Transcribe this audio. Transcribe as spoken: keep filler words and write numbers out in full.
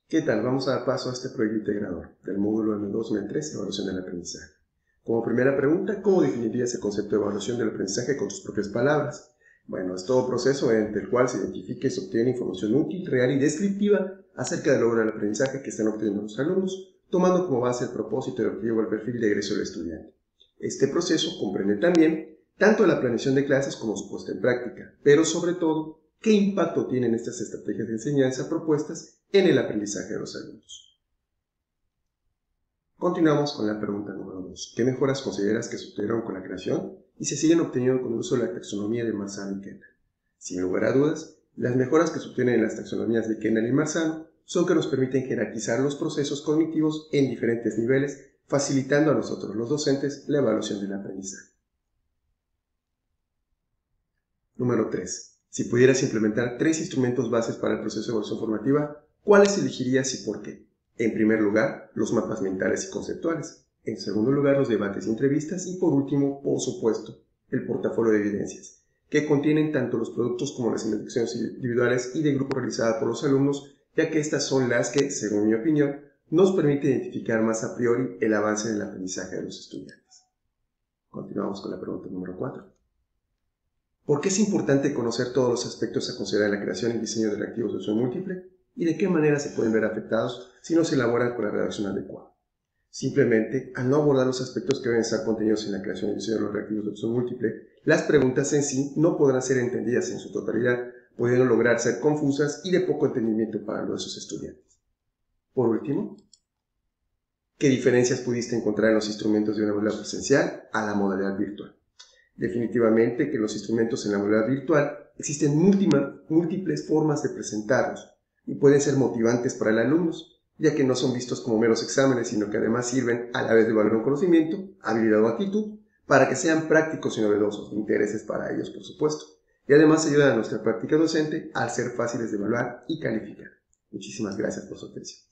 ¿Qué tal? Vamos a dar paso a este proyecto integrador del módulo eme dos eme tres, Evaluación del Aprendizaje. Como primera pregunta, ¿cómo definirías el concepto de evaluación del aprendizaje con tus propias palabras? Bueno, es todo proceso mediante el cual se identifica y se obtiene información útil, real y descriptiva acerca del logro del aprendizaje que están obteniendo los alumnos, tomando como base el propósito y el objetivo del perfil de egreso del estudiante. Este proceso comprende también tanto la planeación de clases como su puesta en práctica, pero sobre todo, ¿qué impacto tienen estas estrategias de enseñanza propuestas en el aprendizaje de los alumnos? Continuamos con la pregunta número dos. ¿Qué mejoras consideras que se obtuvieron con la creación y se siguen obteniendo con el uso de la taxonomía de Marzano y Kendall? Sin lugar a dudas, las mejoras que se obtienen en las taxonomías de Kendall y Marzano son que nos permiten jerarquizar los procesos cognitivos en diferentes niveles, facilitando a nosotros los docentes la evaluación del aprendizaje. Número tres. Si pudieras implementar tres instrumentos bases para el proceso de evaluación formativa, ¿cuáles elegirías y por qué? En primer lugar, los mapas mentales y conceptuales. En segundo lugar, los debates y entrevistas. Y por último, por supuesto, el portafolio de evidencias, que contienen tanto los productos como las investigaciones individuales y de grupo realizadas por los alumnos, ya que estas son las que, según mi opinión, nos permiten identificar más a priori el avance del aprendizaje de los estudiantes. Continuamos con la pregunta número cuatro. ¿Por qué es importante conocer todos los aspectos a considerar en la creación y diseño de reactivos de uso múltiple? ¿Y de qué manera se pueden ver afectados si no se elaboran con la redacción adecuada? Simplemente, al no abordar los aspectos que deben estar contenidos en la creación y diseño de los reactivos de uso múltiple, las preguntas en sí no podrán ser entendidas en su totalidad, pudiendo lograr ser confusas y de poco entendimiento para los de sus estudiantes. Por último, ¿qué diferencias pudiste encontrar en los instrumentos de una modalidad presencial a la modalidad virtual? Definitivamente que en los instrumentos en la modalidad virtual existen múltiples formas de presentarlos y pueden ser motivantes para los alumnos, ya que no son vistos como meros exámenes, sino que además sirven a la vez de evaluar un conocimiento, habilidad o actitud, para que sean prácticos y novedosos, intereses para ellos, por supuesto, y además ayudan a nuestra práctica docente al ser fáciles de evaluar y calificar. Muchísimas gracias por su atención.